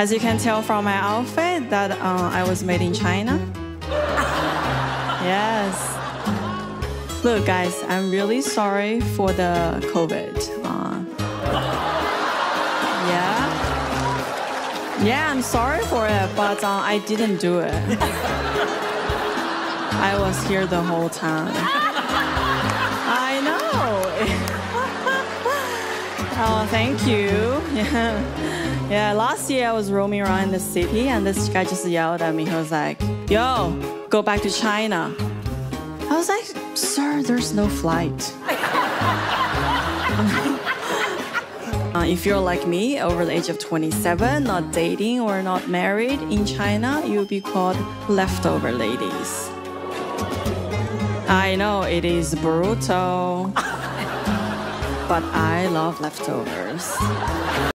As you can tell from my outfit that I was made in China. Yes. Look, guys, I'm really sorry for the COVID. Yeah, I'm sorry for it, but I didn't do it. I was here the whole time. I know. Oh, thank you. Yeah, last year I was roaming around in the city and this guy just yelled at me. He was like, yo, go back to China. I was like, sir, there's no flight. If you're like me, over the age of 27, not dating or not married in China, you'll be called leftover ladies. I know it is brutal, but I love leftovers.